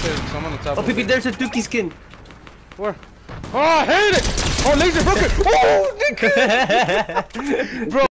upstairs. I'm on the top. Oh, Pee-pee, there's a Dookie skin. Where? Oh, I hate it! Oh, laser broken! Oh, nigga! Bro.